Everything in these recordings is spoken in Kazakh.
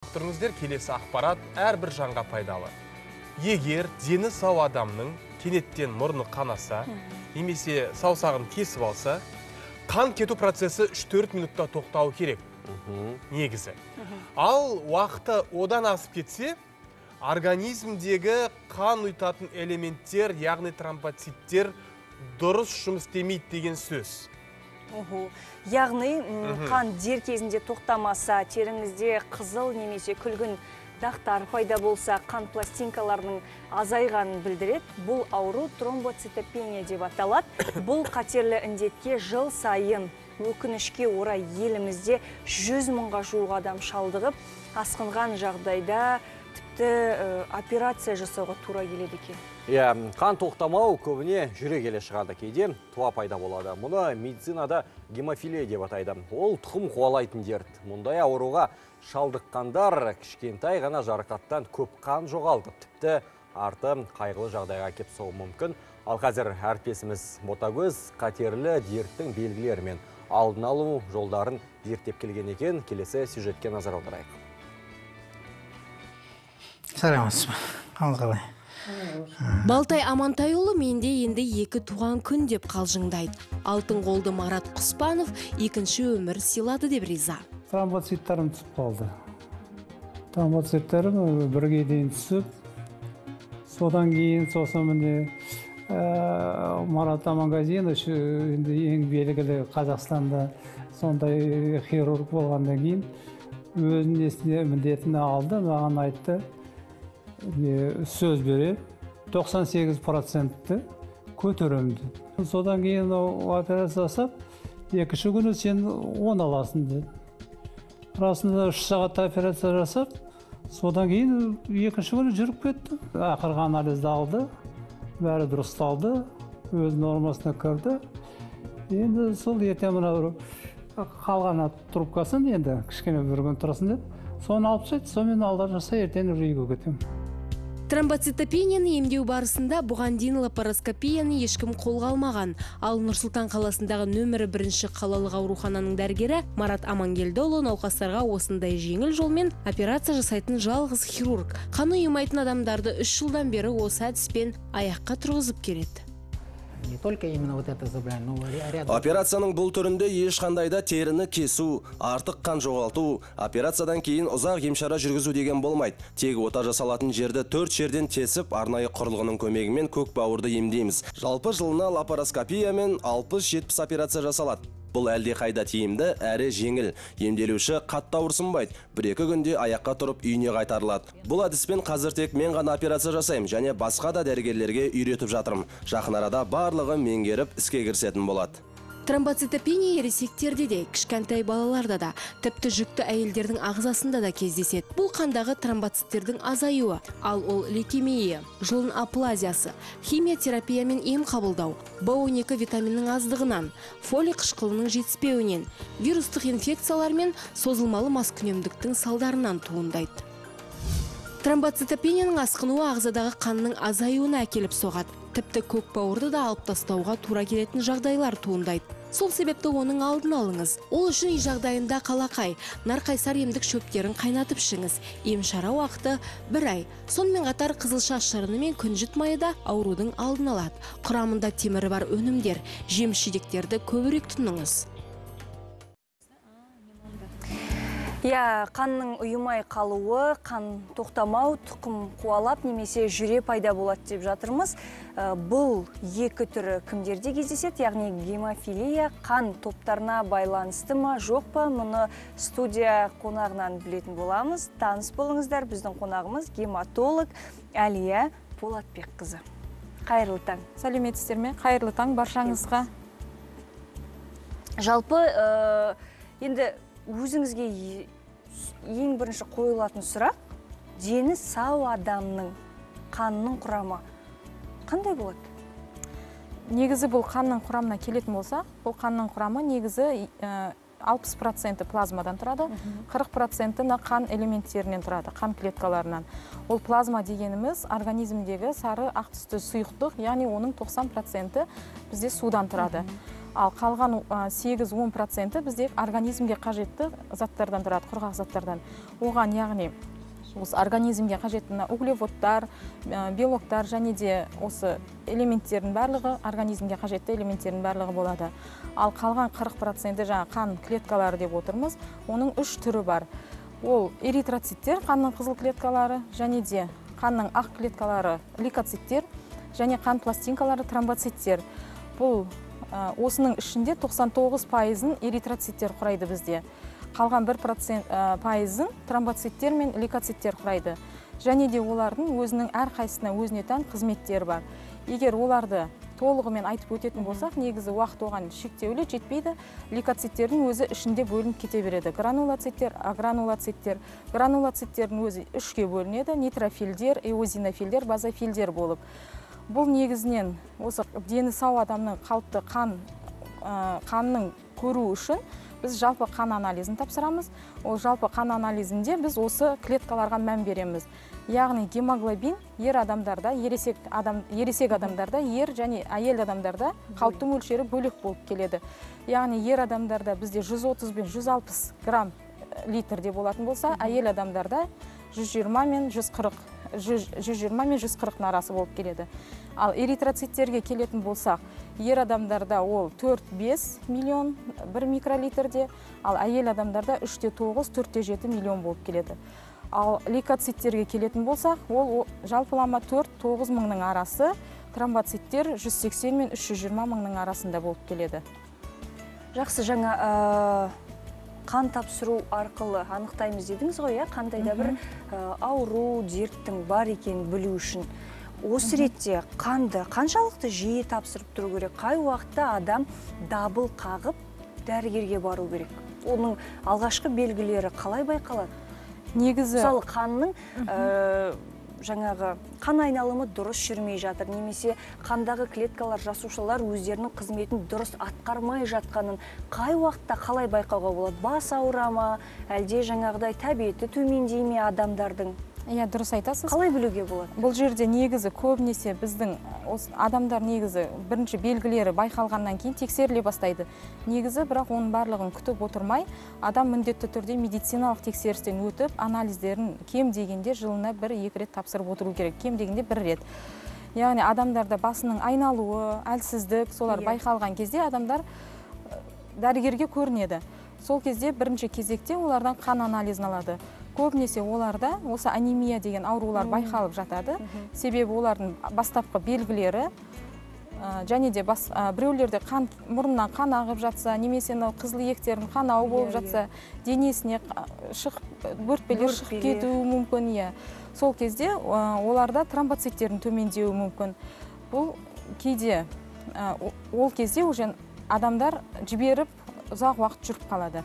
тұрыңыздар, келесі ақпарат әрбір жанға пайдалы. Егер дені сау адамның кенеттен мұрны қанаса, немесе саусағын кесіп алса, қан кету процесі 3-4 минутта тоқтауы керек. Негізі. Ал уақыты одан асып кетсе, организмдегі қан ұйтатын элементтер, яғни тромбоциттер дұрыс жұмыс істемейді деген сөз. Яғни қан дер кезінде тоқтамаса, теріңізде қызыл немесе күлгін дақтар пайда болса, қан пластинкаларының азайғанын білдіреді. Бұл ауру тромбоцитопения деп аталады. Бұл қатерлі індетке жыл сайын өкінішке орай елімізде 100 мыңға жуық адам шалдығып, асқынған жағдайда тіпті операция жасауға тура келеді екен. Қан тоқтамау көбіне жүре келе шығады, кейде туа пайда болады. Мұны медицинада гемофилия деп атайды. Ол тұқым қуалайтын дерт. Мұндай ауруға шалдыққандар кішкентай ғана жарақаттан көп қан жоғалды. Тіпті арты қайғылы жағдайға кеп соғуы мүмкін. Ал қазір әріптесіміз Ботагөз қатерлі дерттің белгілері мен алдын алу жолдарын зерттеп келген екен. Келесі сюжетке назар аударайық. Сәлеметсіз бе? Қалай? Балтай Амантайұлы менде енді 2 туған күн деп қалжыңдайды. Алтын қолды Марат Құспанов екінші өмір сыйлады деп риза. Тромбоциттарым түсіп қалды. Тромбоциттарым бірге дейін түсіп, содан кейін міне Марат Амангазинович ең белгілі Қазақстанда сондай хирург болғаннан кейін өзінің міндетін алды, маған айтты, сөз бере 98% көтеремді. Содан кейін операция жасап, екінші күні сен 10 аласың деді. Расында 3 сағатта операция жасап, содан кейін екінші күні жүріп кетті. Ақырғы анализді алды, бәрі дұрысталды, өз нормасына кірді. Енді сол ертең мына қалған трубкасын енді кішкене бір күн тұрсын деп, соны алып тастайды, сонымен алдар жаса ертең үйге кетемін. Тромбоцитопенияны емдеу барысында бұған дейін лапароскопияны ешкім қолға алмаған. Ал Нұр-Сұлтан қаласындағы нөмірі 1 қалалық аурухананың дәрігері Марат Амангелдіұлы науқастарға осындай жеңіл жолмен операция жасайтын жалғыз хирург. Қаны ұйымайтын адамдарды 3 жылдан бері осы әдіспен аяққа тұрғызып келеді. Не только именно вот это заболевание, но рядом. Операцияның бұл түрінде ешқандайда теріні кесу, артық қан жоғалту, операциядан кейін ұзақ емшара жүргізу деген болмайды. Тек ота жасалатын жерді 4 жерден тесіп, арнайы құрылғының көмегімен көк бауырды емдейміз. Жалпы жылына лапароскопиямен 60-70 операция жасалады. Бұл әлде қайда тиімді, әрі жеңіл. Емделуші қатты ауырсынбайды. 1-2 күнде аяққа тұрып үйіне қайтарылады. Бұл әдіспен қазір тек мен ғана операция жасаймын және басқа да дәрігерлерге үйретіп жатырмын. Жақын арада барлығы меңгеріп іске кірісетін болады. Тромбоцитопения ересектерде де, кішкентай балаларда да, тіпті жүкті әйелдердің ағзасында да кездеседі. Бұл қандағы тромбоциттердің азаюы, ал ол лейкемия, жұлын аплазиясы, химиотерапия мен ем қабылдау, B12 витаминінің аздығынан, фолий қышқылының жетіспеуінен, вирустық инфекциялар мен созылмалы маскүнемдіктің салдарынан туындайды. Тромбоцитопенияның асқынуы ағзадағы қанның азаюына әкеліп соғады. Тіпті көк бауырды да алып тастауға тура келетін жағдайлар туындайды. Сол себепті оның алдын алыңыз. Ол үшін үй жағдайында қалақай, нарқайсар емдік шөптерін қайнатып ішіңіз. Ем шара уақыты 1 ай. Сонымен қатар қызылша шырыны мен күнжіт майы да аурудың алдын алады. Құрамында темірі бар өнімдер, жеміс-жидектерді көбірек тұтыныңыз. Қанның ұйымай қалуы, қан тоқтамау, тұқым қуалап немесе жүре пайда болады деп жатырмыз. Бұл 2 түрі кімдерде кездеседі, яғни гемофилия қан топтарына байланысты ма, жоқ па? Мұны студия қонағынан білетін боламыз. Таныс болыңыздар, біздің қонағымыз гематолог Әлия Болатбекқызы. Қайырлы таң. Сәлеметсіздер ме? Қайырлы таң баршаңызға. Жалпы, енді өзіңізге ең бірінші қойылатын сұрақ, дені сау адамның қанның құрамы қандай болады? Негізі бұл қанның құрамына келетін болса, бұл қанның құрамы негізі 60% плазмадан тұрады, 40% қан элементтерінен тұрады, қан клеткаларынан. Ол плазма дегеніміз организмдегі сары ақ түсті сұйықтық, яғни оның 90% бізде судан тұрады. Ал қалған 8-10% бізде организмге қажетті заттардан тұрады, құрғақ заттардан. Оған яғни осы организмге қажетті углеводтар, белоктар және де осы элементтердің барлығы, организмге қажетті элементтердің барлығы болады. Ал қалған 40% жаңа қан клеткалары деп отырмыз, оның 3 түрі бар. Ол эритроциттер, қанның қызыл клеткалары, және де қанның ақ клеткалары, лейкоциттер, және қан пластинкалары, тромбоциттер. Бұл осының ішінде 99%-ын эритроциттер құрайды бізде. Қалған 1% тромбоциттер мен лейкоциттер құрайды. Және де олардың өзінің әрқайсысына өзіне тән қызметтері бар. Егер оларды толығымен айтып өтетін болсақ, негізі уақыт оған шектеулі жетпейді. Лейкоциттердің өзі ішінде бөлініп кете береді. Гранулоциттер, агранулоциттер. Гранулоциттердің өзі 3-ке бөлінеді: нейтрофильдер, эозинофильдер, базофильдер болып. Бұл негізінен осы дені сау адамның қалыпты қанның көру үшін біз жалпы қан анализін тапсырамыз. Ол жалпы қан анализінде біз осы клеткаларға мән береміз. Яғни гемоглобин ер адамдарда, ересек адамдарда, ер және әйел адамдарда қалыпты мөлшері бөлек болып келеді. Яғни ер адамдарда бізде 130 бен 160 грамм литрде болатын болса, әйел адамдарда 120 мен 140 арасы болып келеді. Ал эритроциттерге келетін болсақ, ер адамдарда ол 4-5 миллион 1 микролитрде, ал әйел адамдарда 3-9-4-7 миллион болып келеді. Ал лейкоциттерге келетін болсақ, ол жалпылама 4-9 мыңның арасы, тромбоциттер 180 мен 320 мыңның арасында болып келеді. Жақсы, жаңа қан тапсыру арқылы анықтаймыз дедіңіз ғой, қандай да бір ауру, дерттің бар екенін білу үшін. Осы ретте қанды қаншалықты жиі тапсырып тұру керек? Қай уақытта адам дабыл қағып дәрігерге бару керек? Оның алғашқы белгілері қалай байқалады? Негізі мысалы қанның жаңағы қан айналымы дұрыс жүрмей жатыр, немесе қандағы клеткалар, жасушалар өздерінің қызметін дұрыс атқармай жатқанын қай уақытта қалай байқауға болады? Бас ауыра ма, әлде жаңағыдай тәбеті төмендей ме адамдардың? Иә, дұрыс айтасыз. Қалай білуге болады? Бұл жерде негізі көбінесе біздің адамдар негізі бірінші белгілері байқалғаннан кейін тексеріле бастайды. Негізі, бірақ оның барлығын күтіп отырмай, адам міндетті түрде медициналық тексерістен өтіп, анализдерін кем дегенде жылына 1-2 рет тапсырып отыру керек, кем дегенде 1 рет. Яғни адамдарда басының айналуы, әлсіздік, солар байқалған кезде адамдар дәрігерге көрінеді. Сол кезде бірінші кезекте олардан қан анализін алады. Көбінесе оларда осы анемия деген аурулар байқалып жатады. Себебі олардың бастапқы белгілері, және де біреулерде мұрнынан қан ағып жатса, немесе қызыл иектердің қанауы болып жатса, денесіне бөртпелер шығып кетуі мүмкін. Сол кезде оларда тромбоциттердің төмендеуі мүмкін. Бұл кейде, ол кезде уже адамдар жіберіп ұзақ уақыт жүріп қалады.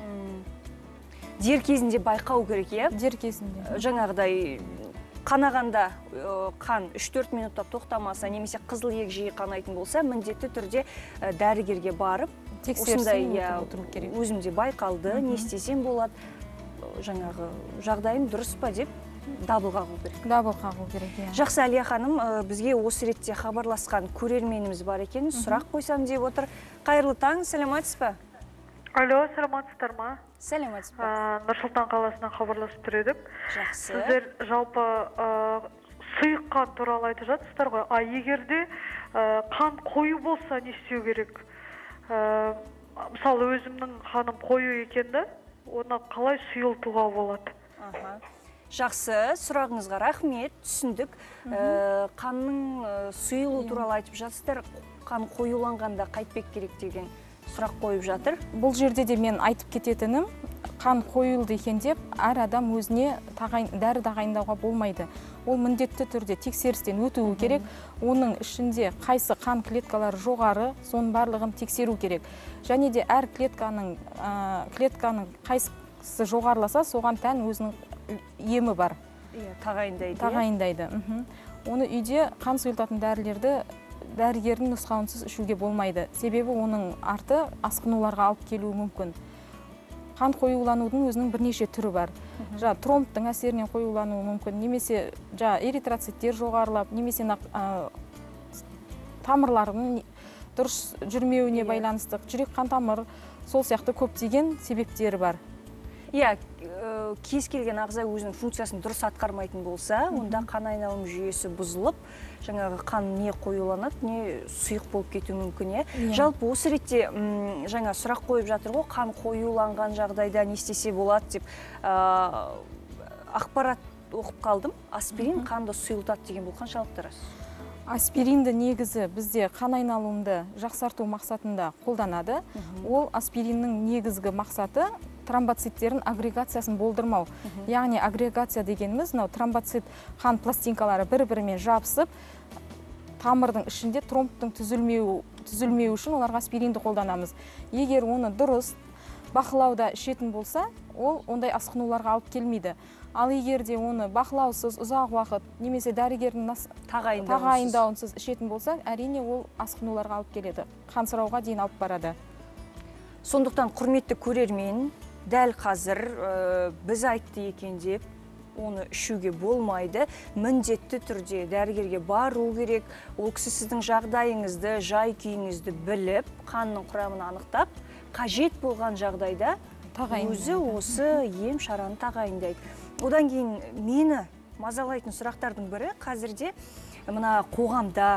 Дер кезінде байқау керек, Дер кезінде. Жаңағыдай қанағанда қан 3-4 минуттап тоқтамаса, немесе қызыл иек жиі қанайтын болса, міндетті түрде дәрігерге барып, осындай өзімде байқалды, не істесем болады, жаңағы жағдайым дұрыс па деп дабыл қағу керек. Дабыл қағу керек. Жақсы, Әлия ханым, бізге осы ретте хабарласқан көрерменіміз бар екен, сұрақ қойсам деп отыр. Қайырлы таң, сәлеметсіз бе? Алло, сәлеметсіздер ма? Сәлеметсіз бе? Нұрсұлтан қаласынан хабарласып тұр едік. Жақсы. Сіздер жалпы сұйық қан туралы айтып жатсыздар ғой. Егерде қан қою болса не істеу керек? Мысалы, өзімнің қаным қою екенді, оны қалай сұйылтуға болады? Жақсы, сұрағыңызға рахмет, түсіндік. Қанның сұйылу туралы айтып жатсыздар, қан қоюланғанда қайтпек керек деген сұрақ қойып жатыр. Бұл жерде де мен айтып кететінім, қан қойылды екен деп, әр адам өзіне дәрі тағайындауға болмайды. Ол міндетті түрде тексерістен өтуі керек. Оның ішінде қайсы қан клеткалары жоғары, соның барлығын тексеру керек. Және де әр клетканың қайсысы жоғарыласа, соған тән өзінің емі бар. Тағайындайды. Оны үйде қан сұйылтатын дәрілерді дәрігердің нұсқауынсыз ішуге болмайды. Себебі оның арты асқынуларға алып келуі мүмкін. Қан қоюланудың өзінің бірнеше түрі бар. Тромбтың әсерінен қоюлануы мүмкін, немесе эритроциттер жоғарылап, немесе тамырлардың дұрыс жүрмеуіне байланысты, жүрек қан тамыр, сол сияқты көптеген себептері бар. Иә, кез келген ағза өзінің функциясын дұрыс атқармайтын болса, онда қан айналым жүйесі бұзылып, жаңағы қан не қоюланады, не сұйық болып кетуі мүмкін. Жалпы осы ретте жаңа сұрақ қойып жатыр ғой, қан қоюланған жағдайда не істесе болады деп ақпарат оқып қалдым. Аспирин қанды сұйылтады деген бұл қаншалықты рас? Аспиринді негізі бізде қан айналымды жақсарту мақсатында қолданады. Ол аспириннің негізгі мақсаты тромбоциттердің агрегациясын болдырмау. Яғни агрегация дегеніміз, тромбоцит қан пластинкалары бір-бірімен жабысып, тамырдың ішінде тромбтың түзілмеу үшін оларға аспиринді қолданамыз. Егер оны дұрыс бақылауда ішетін болса, ол ондай асқынуларға алып келмейді. Ал егер де оны бақылаусыз, ұзақ уақыт, немесе дәрігердің тағайындауынсыз ішетін болса, әрине ол асқынуларға алып келеді. Қансырауға дейін алып барады. Сондықтан құрметті көрермен, дәл қазір біз айтты екен деп, оны ішуге болмайды. Міндетті түрде дәрігерге бару керек. Ол кісі сіздің жағдайыңызды, жай күйіңізді біліп, қанның құрамын анықтап, қажет болған жағдайда өзі осы ем шараны тағайындайды. Одан кейін мені мазалайтын сұрақтардың бірі қазірде мына қоғамда,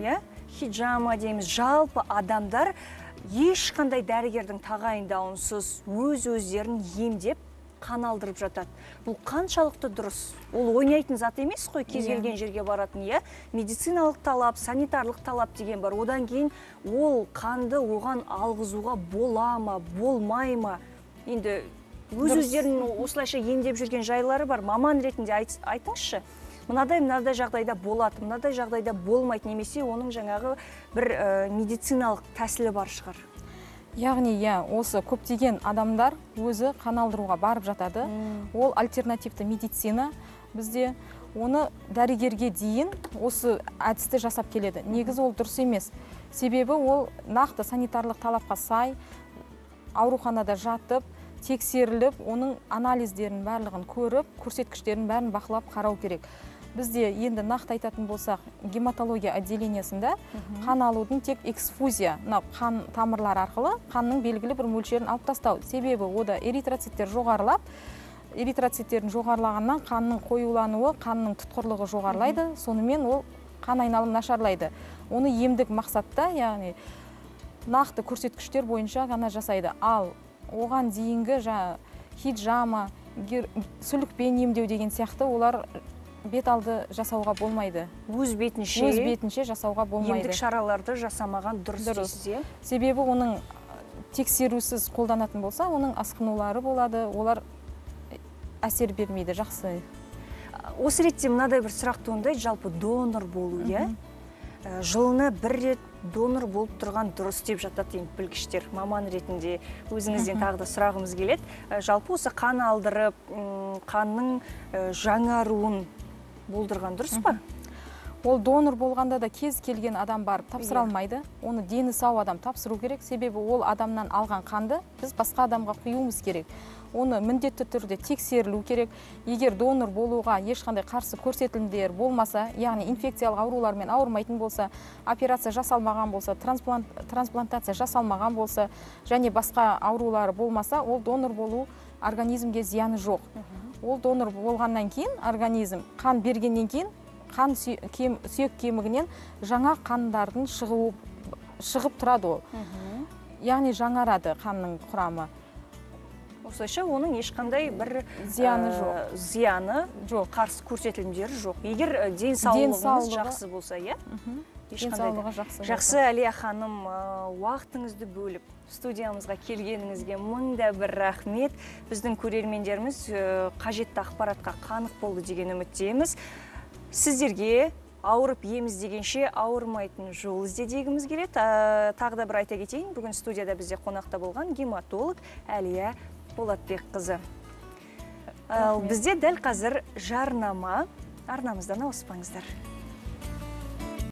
хиджама дейміз, жалпы адамдар ешқандай дәрігердің тағайындауынсыз өз-өздерін емдеп қан алдырып жатады. Бұл қаншалықты дұрыс? Ол ойнайтын зат емес қой, кез келген жерге баратын, медициналық талап, санитарлық талап деген бар. Одан кейін ол қанды оған алғызуға бола ма, болмай ма? Енді өз-өздерін осылайша емдеп жүрген жайлары бар. Маман ретінде айтыңызшы. Мынадай жағдайда болады, мынадай жағдайда болмайды, немесе оның жаңағы бір медициналық тәсілі бар шығар. Яғни, осы көптеген адамдар өзі қан алдыруға барып жатады. Ол альтернативті медицина. Бізде оны дәрігерге дейін осы әдісті жасап келеді. Негізі ол дұрыс емес. Себебі ол нақты санитарлық талапқа сай, ауруханада жатып, тексеріліп, оның анализдерін барлығын көріп, көрсеткіштерін бәрін бақылап қарау керек. Бізде енді нақты айтатын болсақ, гематология отделениесінде қан алудың тек эксфузия, қан тамырлар арқылы қанның белгілі бір мөлшерін алып тастау. Себебі ода эритроциттер жоғарылап, эритроциттердің жоғарылағаннан қанның қоюлануы, қанның тұтқырлығы жоғарылайды, сонымен ол қан айналым нашарлайды. Оны емдік мақсатта, яғни нақты көрсеткіштер бойынша ғана жасайды. Ал оған дейінгі хиджама, сүлікпен емдеу деген сияқты олар бет алды жасауға болмайды. Өз бетінше жасауға болмайды. Емдік шараларды жасамаған дұрыс. Себебі оның тексерусіз қолданатын болса, оның асқынулары болады, олар әсер бермейді, жақсы. Осы ретте мынадай бір сұрақ туындайды, жалпы донор болу, жылына бір рет донор болып тұрған дұрыс деп жатады білгіштер. Маман ретінде өзіңізден тағы да сұрағымыз келеді. Жалпы осы қан алдырып, қанның жаңаруын болдырған дұрыс па? Ол донор болғанда да кез келген адам барып тапсыра алмайды. Оны дені сау адам тапсыру керек. Себебі ол адамнан алған қанды біз басқа адамға құюымыз керек. Оны міндетті түрде тексерілу керек. Егер донор болуға ешқандай қарсы көрсетілімдер болмаса, яғни инфекциялық аурулармен ауырмайтын болса, операция жасалмаған болса, трансплантация жасалмаған болса, және басқа аурулары болмаса, ол донор болу организмге зияны жоқ. Ол донор болғаннан кейін организм қан бергеннен кейін қан сүйек кемігінен жаңа қандардың шығып тұрады ол. Яғни жаңарады қанның құрамы. Осылайша оның ешқандай бір зияны жоқ, қарсы көрсетілімдері жоқ. Егер денсаулығыңыз жақсы болса, денсаулығы жақсы. Әлия ханым, уақытыңызды бөліп студиямызға келгеніңізге мыңда бір рахмет. Біздің көрермендеріміз қажетті ақпаратқа қанық болды деген үміттеміз. Сіздерге ауырып еміз дегенше ауырмайтын жол іздедегіміз келеді. Тағы да бір айта кетейін, бүгін студияда бізде қонақта болған гематолог Әлия Болатбекқызы. Бізде дәл қазір жарнама, арнамыздан ауыспаңыздар.